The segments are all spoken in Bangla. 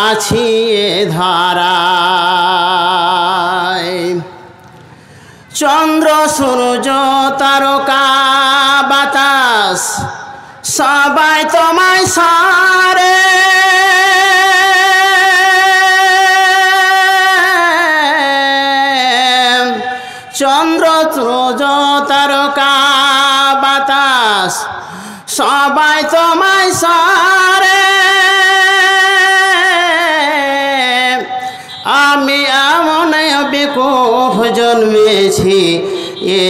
আছি এ ধারায় চন্দ্র সূর্য তারকা বাতাস সবাই তোমায় সারে চন্দ্র সূর্য তারকা বাতাস সবাই তোমায় সারে আমি এমন বেকুফ জন্মেছি এ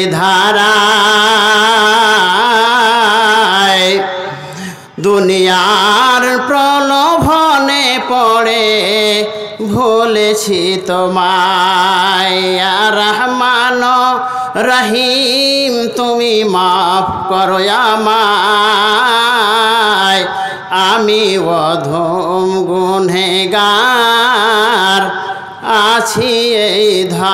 ধারায় দুনিয়ার প্রলোভনে পড়ে ভুলেছি তোমায় রহমান রহিম তুমি মাফ করো আমায় আমি অধম গুনহগার আছি এই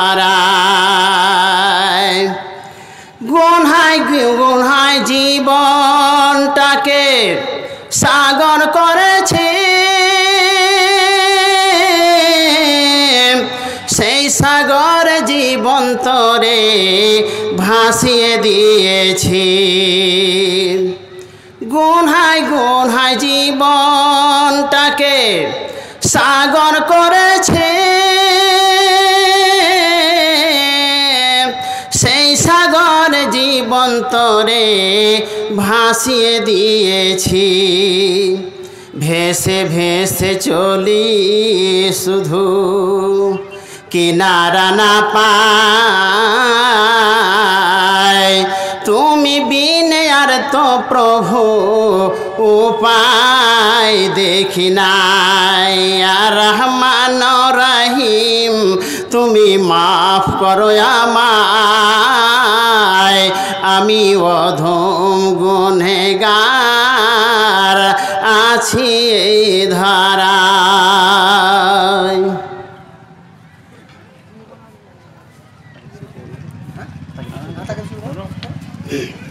ধারায় গুনহায় গুনহায় জীবনটাকে সাগর করেছে সেই সাগর জীবন তরে ভাসিয়ে দিয়েছি গুনহায় গুনহায় জীবনটাকে সাগর করেছে সেই সাগর জীবন তরে ভাসিয়ে দিয়েছি ভেসে ভেসে চলি শুধু কিনারা না পাই তুমি বিনে আর তো প্রভু উপায় দেখি নাই রহমান রহিম তুমি মাফ করো আমায় আমি অধম গুনহগার আছি এই ধারায়